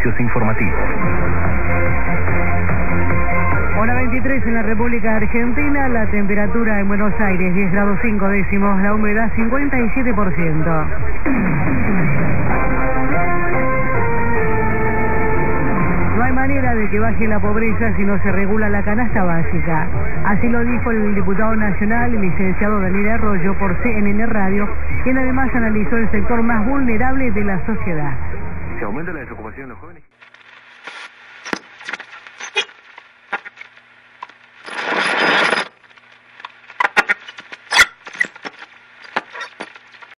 servicios informativos. Hora 23 en la República Argentina, la temperatura en Buenos Aires 10 grados 5 décimos, la humedad 57%. No hay manera de que baje la pobreza si no se regula la canasta básica. Así lo dijo el diputado nacional, el licenciado Daniel Arroyo, por CNN Radio, quien además analizó el sector más vulnerable de la sociedad. ¿Se aumenta la desocupación de los jóvenes?